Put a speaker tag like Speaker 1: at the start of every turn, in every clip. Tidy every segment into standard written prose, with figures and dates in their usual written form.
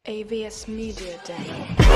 Speaker 1: AVS Media Day.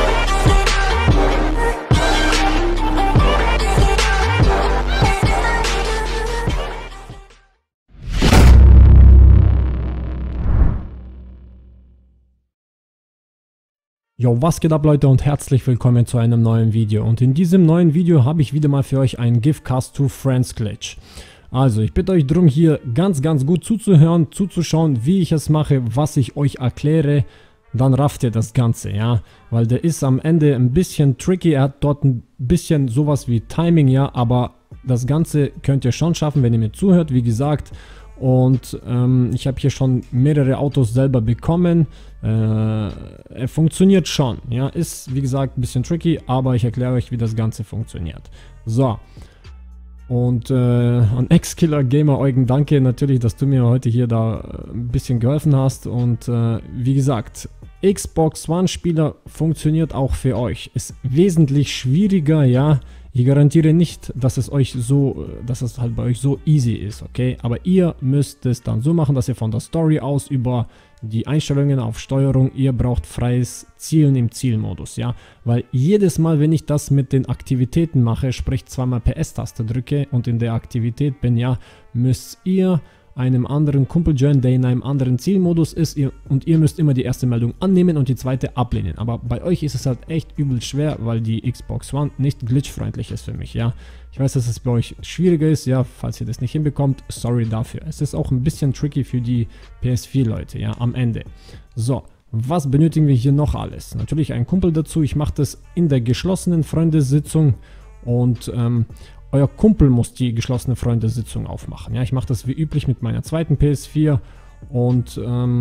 Speaker 2: Jo, was geht ab Leute und herzlich willkommen zu einem neuen Video. Und in diesem neuen Video habe ich wieder mal für euch einen Giftcast to Friends Glitch. Also ich bitte euch darum, hier ganz gut zuzuhören, zuzuschauen, wie ich es mache, was ich euch erkläre. Dann rafft ihr das Ganze, ja. Weil der ist am Ende ein bisschen tricky, er hat dort ein bisschen sowas wie Timing, ja. Aber das Ganze könnt ihr schon schaffen, wenn ihr mir zuhört, wie gesagt. Und ich habe hier schon mehrere Autos selber bekommen. Er funktioniert schon, ja, ist wie gesagt ein bisschen tricky, aber ich erkläre euch, wie das Ganze funktioniert. So, und an Ex-Killer Gamer Eugen, danke natürlich, dass du mir heute hier da ein bisschen geholfen hast. Und wie gesagt, Xbox One Spieler funktioniert auch für euch, ist wesentlich schwieriger, ja. Ich garantiere nicht, dass es halt bei euch so easy ist, okay? Aber ihr müsst es dann so machen, dass ihr von der Story aus über die Einstellungen auf Steuerung, ihr braucht freies Zielen im Zielmodus, ja? Weil jedes Mal, wenn ich das mit den Aktivitäten mache, sprich zweimal PS-Taste drücke und in der Aktivität bin, ja, müsst ihr einem anderen Kumpel joinen, der in einem anderen Zielmodus ist, und ihr müsst immer die erste Meldung annehmen und die zweite ablehnen. Aber bei euch ist es halt echt übel schwer, weil die Xbox One nicht glitchfreundlich ist für mich, ja. Ich weiß, dass es bei euch schwieriger ist, ja, falls ihr das nicht hinbekommt, sorry dafür. Es ist auch ein bisschen tricky für die PS4-Leute, ja, am Ende. So, was benötigen wir hier noch alles? Natürlich ein Kumpel dazu, ich mache das in der geschlossenen Freundesitzung und euer Kumpel muss die geschlossene Freundesitzung aufmachen. Ja, ich mache das wie üblich mit meiner zweiten PS4 und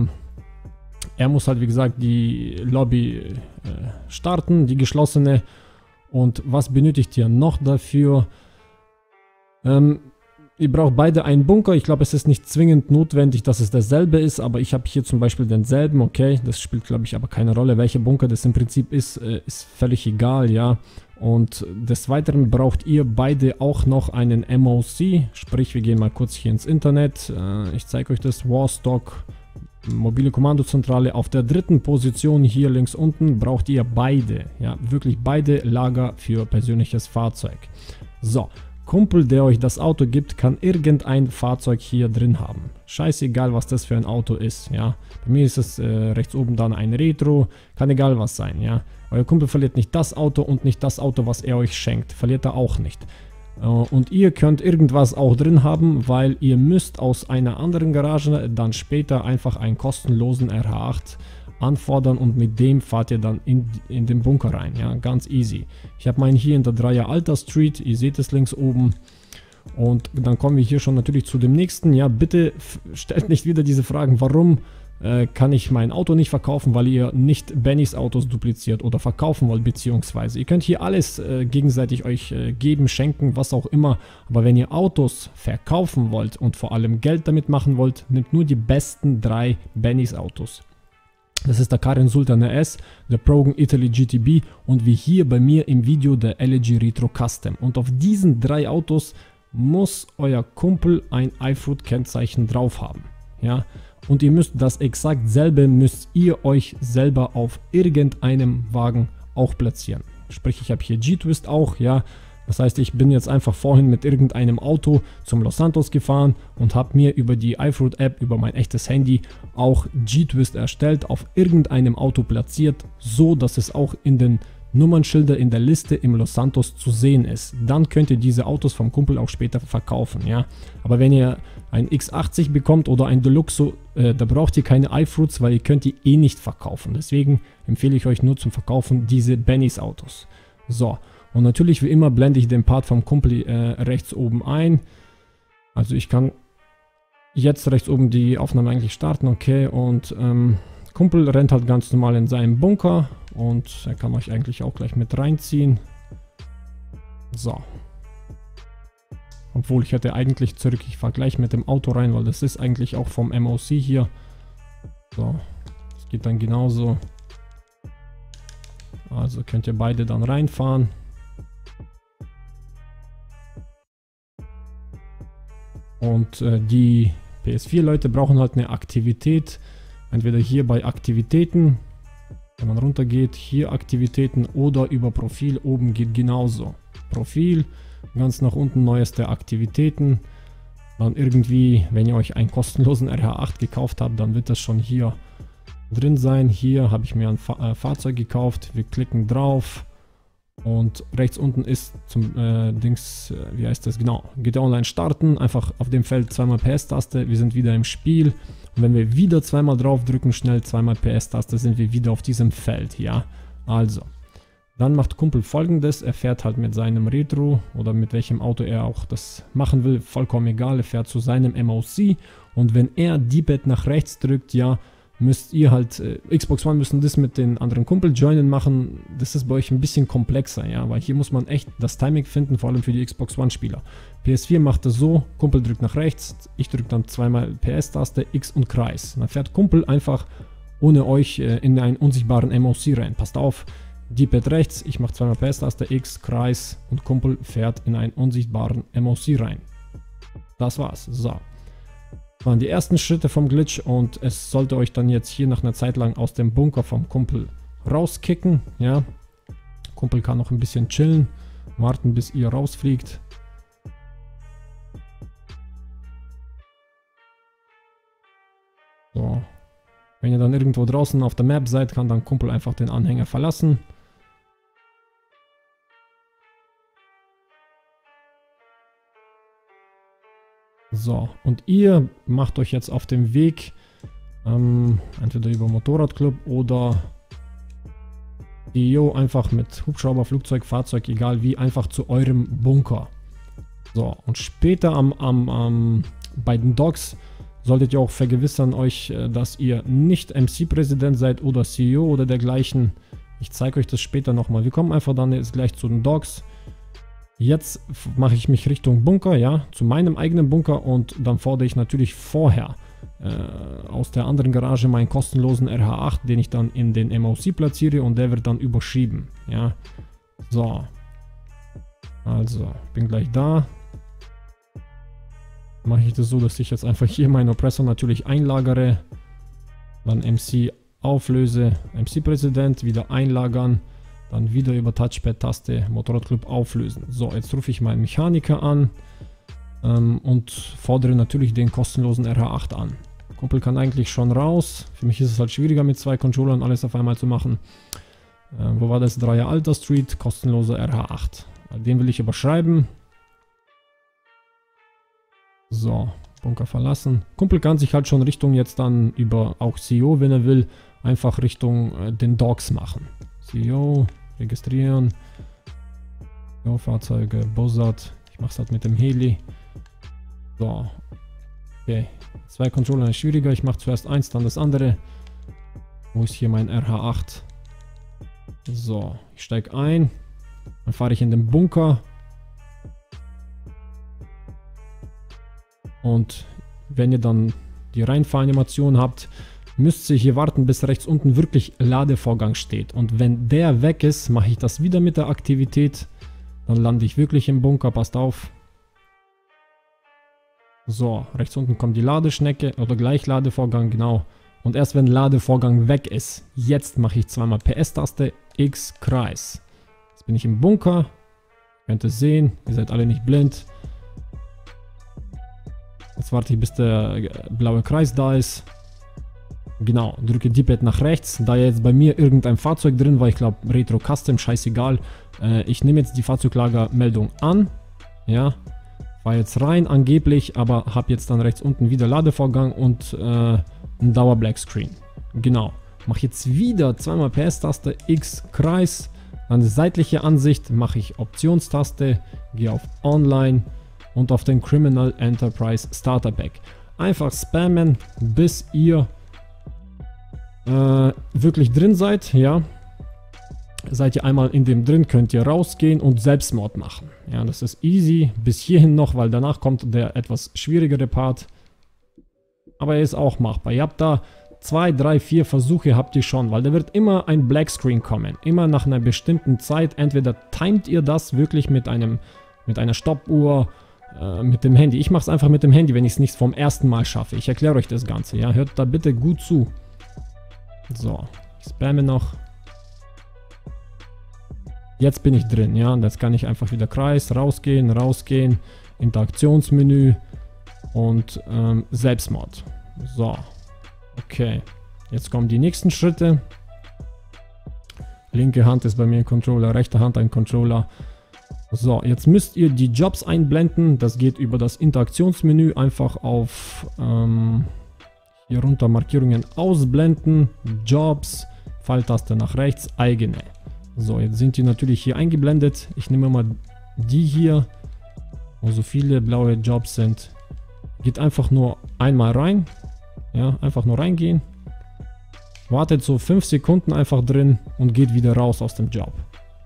Speaker 2: er muss halt wie gesagt die Lobby starten, die geschlossene. Und was benötigt ihr noch dafür? Ihr braucht beide einen Bunker. Ich glaube, es ist nicht zwingend notwendig, dass es derselbe ist, aber ich habe hier zum Beispiel denselben, okay. Das spielt, glaube ich, aber keine Rolle, welcher Bunker das im Prinzip ist völlig egal, ja. Und des Weiteren braucht ihr beide auch noch einen MOC, sprich, wir gehen mal kurz hier ins Internet. Ich zeige euch das, Warstock, mobile Kommandozentrale. Auf der dritten Position hier links unten braucht ihr beide, ja, wirklich beide Lager für persönliches Fahrzeug. So. Kumpel, der euch das Auto gibt, kann irgendein Fahrzeug hier drin haben. Scheißegal, was das für ein Auto ist, ja. Bei mir ist es rechts oben dann ein Retro, kann egal was sein, ja. Euer Kumpel verliert nicht das Auto und nicht das Auto, was er euch schenkt. Verliert er auch nicht. Und ihr könnt irgendwas auch drin haben, weil ihr müsst aus einer anderen Garage dann später einfach einen kostenlosen RH8 anfordern und mit dem fahrt ihr dann in den Bunker rein, ja, ganz easy. Ich habe meinen hier in der 3er Alter Street, ihr seht es links oben. Und dann kommen wir hier schon natürlich zu dem nächsten. Ja, bitte stellt nicht wieder diese Fragen, warum kann ich mein Auto nicht verkaufen, weil ihr nicht Bennys Autos dupliziert oder verkaufen wollt, beziehungsweise. Ihr könnt hier alles gegenseitig euch geben, schenken, was auch immer. Aber wenn ihr Autos verkaufen wollt und vor allem Geld damit machen wollt, nehmt nur die besten 3 Bennys Autos. Das ist der Karin Sultan RS, der Progen Italy GTB und wie hier bei mir im Video der LG Retro Custom. Und auf diesen 3 Autos muss euer Kumpel ein iFruit Kennzeichen drauf haben. Ja? Und ihr müsst das exakt selbe, müsst ihr euch selber auf irgendeinem Wagen auch platzieren. Sprich, ich habe hier G-Twist auch, ja. Das heißt, ich bin jetzt einfach vorhin mit irgendeinem Auto zum Los Santos gefahren und habe mir über die iFruit App, über mein echtes Handy, auch G-Twist erstellt, auf irgendeinem Auto platziert, so dass es auch in den Nummernschilder in der Liste im Los Santos zu sehen ist. Dann könnt ihr diese Autos vom Kumpel auch später verkaufen, ja. Aber wenn ihr ein X80 bekommt oder ein Deluxe, da braucht ihr keine iFruits, weil ihr könnt die eh nicht verkaufen. Deswegen empfehle ich euch nur zum Verkaufen diese Bennys Autos. So. Und natürlich wie immer blende ich den Part vom Kumpel rechts oben ein. Also ich kann jetzt rechts oben die Aufnahme eigentlich starten, okay. Und Kumpel rennt halt ganz normal in seinem Bunker und er kann euch eigentlich auch gleich mit reinziehen. So. Obwohl ich hätte eigentlich zurück, ich fahre gleich mit dem Auto rein, weil das ist eigentlich auch vom MOC hier. So, das geht dann genauso. Also könnt ihr beide dann reinfahren. Und die PS4-Leute brauchen halt eine Aktivität. Entweder hier bei Aktivitäten Wenn man runter geht, hier Aktivitäten oder über Profil oben geht genauso. Profil, ganz nach unten neueste Aktivitäten. Dann irgendwie, wenn ihr euch einen kostenlosen RH8 gekauft habt, dann wird das schon hier drin sein. Hier habe ich mir ein Fahrzeug gekauft. Wir klicken drauf und rechts unten ist zum wie heißt das genau? GTA Online starten. Einfach auf dem Feld zweimal PS-Taste. Wir sind wieder im Spiel. Und wenn wir wieder zweimal drauf drücken, schnell zweimal PS-Taste, sind wir wieder auf diesem Feld. Ja, also. Dann macht Kumpel Folgendes, er fährt halt mit seinem Retro oder mit welchem Auto er auch das machen will, vollkommen egal, er fährt zu seinem MOC und wenn er D-Pad nach rechts drückt, ja, müsst ihr halt, Xbox One müssen das mit den anderen Kumpel joinen machen, das ist bei euch ein bisschen komplexer, ja, weil hier muss man echt das Timing finden, vor allem für die Xbox One Spieler. PS4 macht das so, Kumpel drückt nach rechts, ich drücke dann zweimal PS-Taste, X und Kreis. Dann fährt Kumpel einfach ohne euch in einen unsichtbaren MOC rein, passt auf. D-Pad rechts, ich mache zweimal PS-Taste, X, Kreis und Kumpel fährt in einen unsichtbaren MOC rein. Das war's. So. Das waren die ersten Schritte vom Glitch und es sollte euch dann jetzt hier nach einer Zeit lang aus dem Bunker vom Kumpel rauskicken. Ja. Kumpel kann noch ein bisschen chillen, warten bis ihr rausfliegt. So. Wenn ihr dann irgendwo draußen auf der Map seid, kann dann Kumpel einfach den Anhänger verlassen. So, und ihr macht euch jetzt auf dem Weg, entweder über Motorradclub oder CEO, einfach mit Hubschrauber, Flugzeug, Fahrzeug, egal wie, einfach zu eurem Bunker. So, und später bei den Docks solltet ihr auch vergewissern euch, dass ihr nicht MC-Präsident seid oder CEO oder dergleichen. Ich zeige euch das später nochmal. Wir kommen einfach dann jetzt gleich zu den Docks. Jetzt mache ich mich Richtung Bunker, ja, zu meinem eigenen Bunker und dann fordere ich natürlich vorher aus der anderen Garage meinen kostenlosen RH8, den ich dann in den MOC platziere und der wird dann überschrieben, ja. So. Also, bin gleich da. Mache ich das so, dass ich jetzt einfach hier meinen Oppressor natürlich einlagere, dann MC auflöse, MC-Präsident, wieder einlagern, dann wieder über Touchpad-Taste Motorradclub auflösen. So, jetzt rufe ich meinen Mechaniker an und fordere natürlich den kostenlosen RH8 an. Kumpel kann eigentlich schon raus, für mich ist es halt schwieriger mit zwei Controllern alles auf einmal zu machen. Wo war das? 3er Alter Street, kostenloser RH8. Den will ich überschreiben. So, Bunker verlassen. Kumpel kann sich halt schon Richtung jetzt dann über auch CEO, wenn er will, einfach Richtung den Docks machen. CEO, registrieren. CEO, Fahrzeuge, Buzzard. Ich mache es halt mit dem Heli. So. Okay. Zwei Controller ist schwieriger. Ich mache zuerst eins, dann das andere. Wo ist hier mein RH8? So, ich steige ein. Dann fahre ich in den Bunker. Und wenn ihr dann die Reinfahranimation habt, müsst ihr hier warten, bis rechts unten wirklich Ladevorgang steht. Und wenn der weg ist, mache ich das wieder mit der Aktivität. Dann lande ich wirklich im Bunker, passt auf. So, rechts unten kommt die Ladeschnecke oder gleich Ladevorgang, genau. Und erst wenn Ladevorgang weg ist, jetzt mache ich zweimal PS-Taste, X, Kreis. Jetzt bin ich im Bunker. Könnt ihr sehen, ihr seid alle nicht blind. Jetzt warte ich, bis der blaue Kreis da ist. Genau, drücke D-Pad nach rechts. Da jetzt bei mir irgendein Fahrzeug drin war, ich glaube Retro Custom, scheißegal. Ich nehme jetzt die Fahrzeuglagermeldung an. Ja, war jetzt rein angeblich, aber habe jetzt dann rechts unten wieder Ladevorgang und ein Dauer Black Screen. Genau, mache jetzt wieder zweimal PS-Taste, X, Kreis. Dann die seitliche Ansicht mache ich Optionstaste, gehe auf Online und auf den Criminal Enterprise Starter Pack. Einfach spammen, bis ihr wirklich drin seid, ja. Seid ihr einmal in dem drin, könnt ihr rausgehen und Selbstmord machen. Ja, das ist easy, bis hierhin noch, weil danach kommt der etwas schwierigere Part. Aber er ist auch machbar. Ihr habt da 2, 3, 4 Versuche habt ihr schon, weil da wird immer ein Black Screen kommen. Immer nach einer bestimmten Zeit. Entweder timet ihr das wirklich mit einer Stoppuhr, mit dem Handy. Ich mache es einfach mit dem Handy, wenn ich es nicht vom ersten Mal schaffe. Ich erkläre euch das Ganze, ja. Hört da bitte gut zu. So, ich spamme noch. Jetzt bin ich drin, ja. Und jetzt kann ich einfach wieder Kreis, rausgehen, rausgehen, Interaktionsmenü und Selbstmord. So, okay. Jetzt kommen die nächsten Schritte. Linke Hand ist bei mir ein Controller, rechte Hand ein Controller. So, jetzt müsst ihr die Jobs einblenden. Das geht über das Interaktionsmenü. Einfach auf hier runter Markierungen ausblenden, Jobs, Pfeiltaste nach rechts, eigene. So, jetzt sind die natürlich hier eingeblendet. Ich nehme mal die hier, wo so viele blaue Jobs sind. Geht einfach nur einmal rein. Ja, einfach nur reingehen. Wartet so 5 Sekunden einfach drin und geht wieder raus aus dem Job.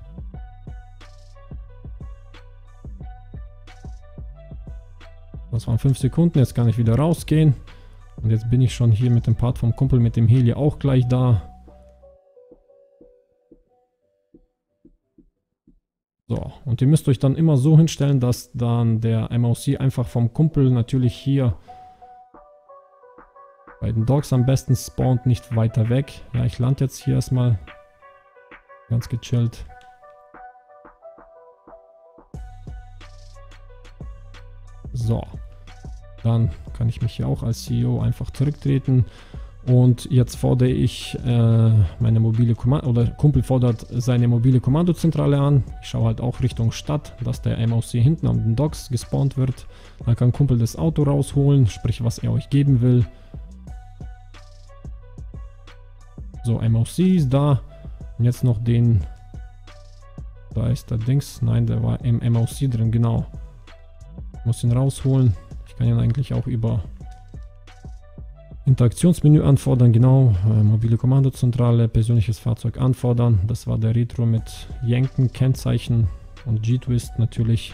Speaker 2: Das waren 5 Sekunden, jetzt kann ich wieder rausgehen. Und jetzt bin ich schon hier mit dem Part vom Kumpel mit dem Heli auch gleich da. So, und ihr müsst euch dann immer so hinstellen, dass dann der MOC einfach vom Kumpel natürlich hier bei den Dogs am besten spawnt, nicht weiter weg. Ja, ich lande jetzt hier erstmal ganz gechillt. So, dann kann ich mich hier auch als CEO einfach zurücktreten. Und jetzt fordere ich meine mobile Kommando, oder Kumpel fordert seine mobile Kommandozentrale an. Ich schaue halt auch Richtung Stadt, dass der MOC hinten an den Docks gespawnt wird. Dann kann Kumpel das Auto rausholen, sprich was er euch geben will. So, MOC ist da. Und jetzt noch den... Da ist der Dings. Nein, der war im MOC drin, genau. Ich muss ihn rausholen. Ich kann ihn eigentlich auch über Interaktionsmenü anfordern, genau. Mobile Kommandozentrale, persönliches Fahrzeug anfordern. Das war der Retro mit Jenken, Kennzeichen und G-Twist natürlich.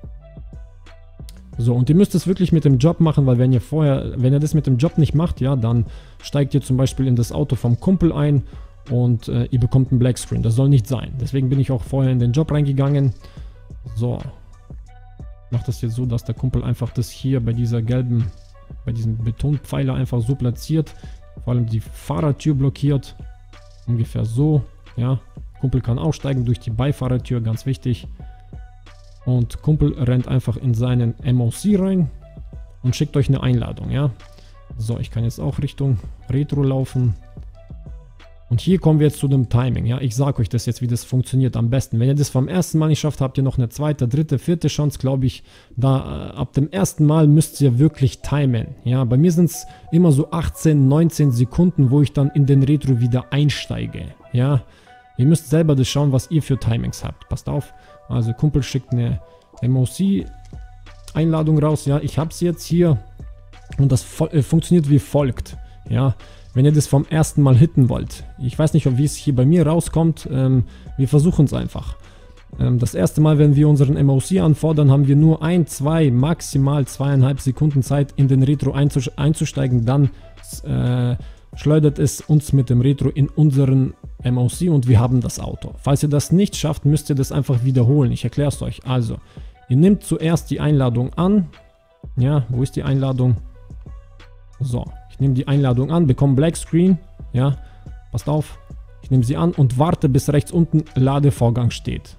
Speaker 2: So, und ihr müsst es wirklich mit dem Job machen, weil wenn ihr das mit dem Job nicht macht, ja, dann steigt ihr zum Beispiel in das Auto vom Kumpel ein und ihr bekommt einen Blackscreen. Das soll nicht sein. Deswegen bin ich auch vorher in den Job reingegangen. So. Ich mache das jetzt so, dass der Kumpel einfach das hier bei dieser gelben, bei diesem Betonpfeiler einfach so platziert. Vor allem die Fahrertür blockiert. Ungefähr so, ja. Kumpel kann aussteigen durch die Beifahrertür, ganz wichtig. Und Kumpel rennt einfach in seinen MOC rein und schickt euch eine Einladung, ja. So, ich kann jetzt auch Richtung Retro laufen. Und hier kommen wir jetzt zu dem Timing, ja. Ich sage euch das jetzt, wie das funktioniert am besten. Wenn ihr das vom ersten Mal nicht schafft, habt ihr noch eine zweite, dritte, vierte Chance, glaube ich. Da ab dem ersten Mal müsst ihr wirklich timen, ja. Bei mir sind es immer so 18, 19 Sekunden, wo ich dann in den Retro wieder einsteige, ja. Ihr müsst selber das schauen, was ihr für Timings habt. Passt auf. Also Kumpel schickt eine MOC-Einladung raus. Ja, ich habe sie jetzt hier. Und das funktioniert wie folgt. Ja, wenn ihr das vom ersten Mal hitten wollt. Ich weiß nicht, wie es hier bei mir rauskommt. Wir versuchen es einfach. Das erste Mal, wenn wir unseren MOC anfordern, haben wir nur 1, 2, maximal 2,5 Sekunden Zeit, in den Retro einzusteigen. Dann schleudert es uns mit dem Retro in unseren MOC und wir haben das Auto. Falls ihr das nicht schafft, müsst ihr das einfach wiederholen. Ich erkläre es euch. Also, ihr nehmt zuerst die Einladung an. Ja, wo ist die Einladung? So, ich nehme die Einladung an, bekomme Black Screen. Ja, passt auf. Ich nehme sie an und warte, bis rechts unten Ladevorgang steht.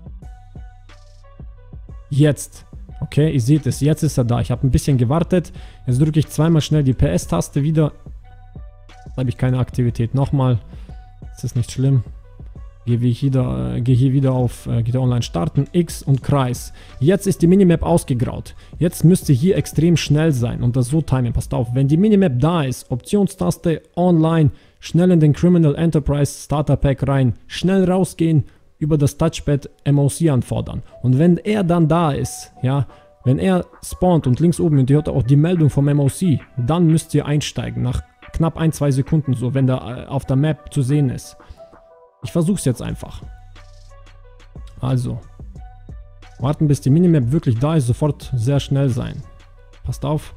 Speaker 2: Jetzt. Okay, ihr seht es, jetzt ist er da. Ich habe ein bisschen gewartet. Jetzt drücke ich zweimal schnell die PS-Taste wieder. Jetzt habe ich keine Aktivität. Nochmal. Das ist nicht schlimm. Gehe hier wieder auf GTA Online starten, X und Kreis. Jetzt ist die Minimap ausgegraut. Jetzt müsst ihr hier extrem schnell sein und das so timen. Passt auf, wenn die Minimap da ist, Optionstaste, Online, schnell in den Criminal Enterprise Starter Pack rein, schnell rausgehen, über das Touchpad MOC anfordern. Und wenn er dann da ist, ja, wenn er spawnt und links oben, und ihr hört auch die Meldung vom MOC, dann müsst ihr einsteigen, nach knapp 1-2 Sekunden, so, wenn der auf der Map zu sehen ist. Ich versuche es jetzt einfach. Also, warten bis die Minimap wirklich da ist, sofort sehr schnell sein. Passt auf.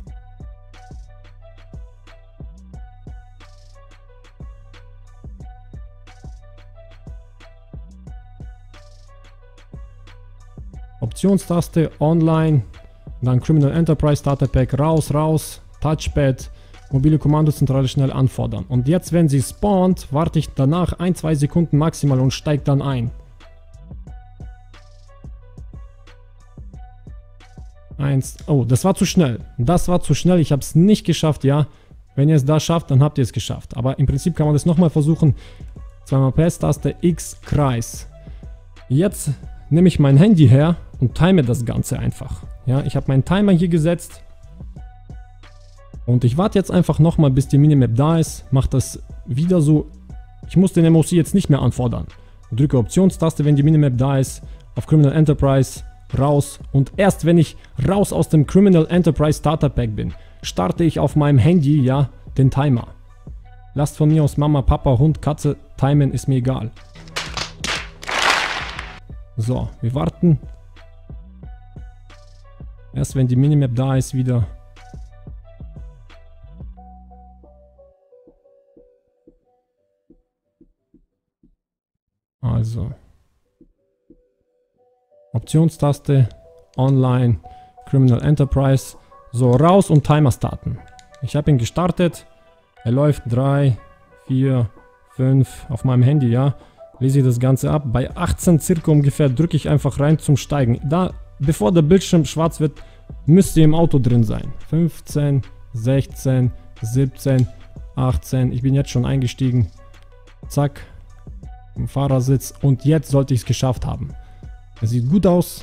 Speaker 2: Optionstaste, Online, dann Criminal Enterprise Starter Pack, raus, Touchpad, mobile Kommandozentrale schnell anfordern. Und jetzt, wenn sie spawnt, warte ich danach 1-2 Sekunden maximal und steige dann ein. 1. Oh, das war zu schnell. Das war zu schnell. Ich habe es nicht geschafft, ja. Wenn ihr es da schafft, dann habt ihr es geschafft. Aber im Prinzip kann man das nochmal versuchen. Zweimal PS-Taste, X, Kreis. Jetzt nehme ich mein Handy her und time das Ganze einfach. Ja, ich habe meinen Timer hier gesetzt. Und ich warte jetzt einfach nochmal, bis die Minimap da ist. Mache das wieder so. Ich muss den MOC jetzt nicht mehr anfordern. Drücke Optionstaste, wenn die Minimap da ist. Auf Criminal Enterprise, raus. Und erst wenn ich raus aus dem Criminal Enterprise Starter Pack bin, starte ich auf meinem Handy, ja, den Timer. Lasst von mir aus Mama, Papa, Hund, Katze, timen, ist mir egal. So, wir warten. Erst wenn die Minimap da ist wieder. Also. Optionstaste, Online, Criminal Enterprise. So, raus und Timer starten. Ich habe ihn gestartet. Er läuft 3, 4, 5 auf meinem Handy, ja. Lese ich das Ganze ab. Bei 18 circa ungefähr drücke ich einfach rein zum Steigen. Da, bevor der Bildschirm schwarz wird, müsst ihr im Auto drin sein. 15, 16, 17, 18. Ich bin jetzt schon eingestiegen. Zack. Im Fahrersitz. Und jetzt sollte ich es geschafft haben. Es sieht gut aus.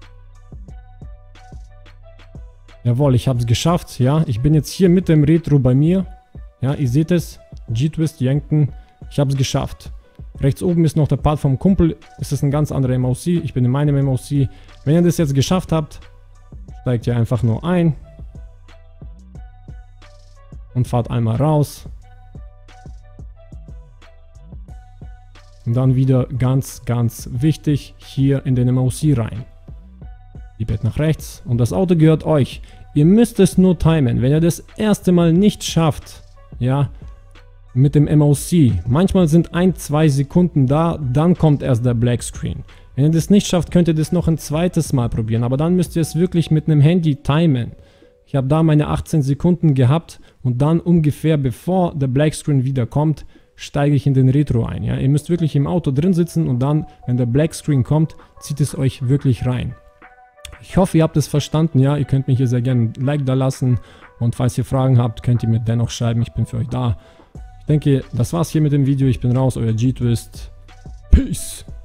Speaker 2: Jawohl, ich habe es geschafft. Ja, ich bin jetzt hier mit dem Retro bei mir. Ja, ihr seht es. G-Twist, Yankton. Ich habe es geschafft. Rechts oben ist noch der Part vom Kumpel. Es ist ein ganz anderer MOC. Ich bin in meinem MOC. Wenn ihr das jetzt geschafft habt, steigt ihr einfach nur ein. Und fahrt einmal raus. Und dann wieder ganz, ganz wichtig, hier in den MOC rein. Die Bett nach rechts und das Auto gehört euch. Ihr müsst es nur timen. Wenn ihr das erste Mal nicht schafft, ja, mit dem MOC, manchmal sind 1-2 Sekunden da, dann kommt erst der Black Screen. Wenn ihr das nicht schafft, könnt ihr das noch ein zweites Mal probieren, aber dann müsst ihr es wirklich mit einem Handy timen. Ich habe da meine 18 Sekunden gehabt und dann ungefähr bevor der Black Screen wieder kommt, steige ich in den Retro ein. Ja? Ihr müsst wirklich im Auto drin sitzen und dann, wenn der Black Screen kommt, zieht es euch wirklich rein. Ich hoffe, ihr habt es verstanden. Ja, ihr könnt mir hier sehr gerne ein Like da lassen und falls ihr Fragen habt, könnt ihr mir dennoch schreiben. Ich bin für euch da. Ich denke, das war's hier mit dem Video. Ich bin raus, euer G-Twist. Peace.